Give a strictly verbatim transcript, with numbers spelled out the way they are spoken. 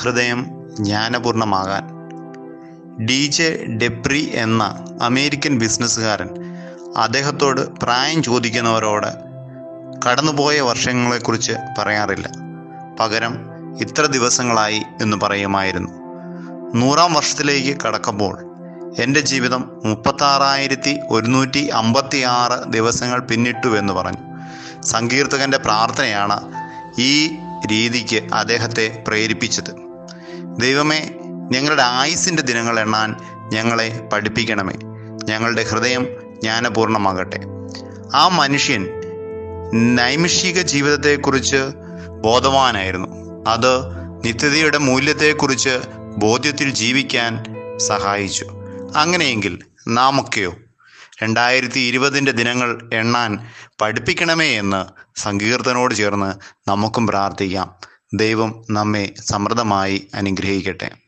ഹൃദയം ജ്ഞാനപൂർണമാകാൻ. D J ഡെപ്രി എന്ന American ബിസിനസ്സുകാരൻ അദ്ദേഹത്തോട് പ്രായം ചോദിക്കുന്നവരോട് കടന്നുപോയ വർഷങ്ങളെക്കുറിച്ച് പറയാറില്ല. പകരം ഇത്ര ദിവസങ്ങളായി എന്ന് പറയുമായിരുന്നു. നൂറാം വർഷത്തിലേക്ക് കടക്കുമ്പോൾ എൻ്റെ ജീവിതം മുപ്പത്താറായിരത്തി ഒരുന്നൂറ്റി അമ്പത്തി ആറ് ദിവസങ്ങൾ പിന്നിട്ടു എന്ന് പറഞ്ഞു. സങ്കീർത്തകൻ്റെ പ്രാർത്ഥനയാണ് ഈ രീതിക്ക് അദ്ദേഹത്തെ പ്രേരിപ്പിച്ചത്. ദൈവമേ, ഞങ്ങളുടെ ആയുസ്സിൻ്റെ ദിനങ്ങൾ എണ്ണാൻ ഞങ്ങളെ പഠിപ്പിക്കണമേ. ഞങ്ങളുടെ ഹൃദയം ജ്ഞാനപൂർണമാകട്ടെ. ആ മനുഷ്യൻ നൈമിഷിക ജീവിതത്തെക്കുറിച്ച് ബോധവാനായിരുന്നു. അത് നിത്യതയുടെ മൂല്യത്തെക്കുറിച്ച് ബോധ്യത്തിൽ ജീവിക്കാൻ സഹായിച്ചു. അങ്ങനെയെങ്കിൽ നാമൊക്കെയോ രണ്ടായിരത്തി ഇരുപതിൻ്റെ ദിനങ്ങൾ എണ്ണാൻ പഠിപ്പിക്കണമേ എന്ന് സങ്കീർത്തനോട് ചേർന്ന് നമുക്കും പ്രാർത്ഥിക്കാം. ദൈവം നമ്മെ സമൃദ്ധമായി അനുഗ്രഹിക്കട്ടെ.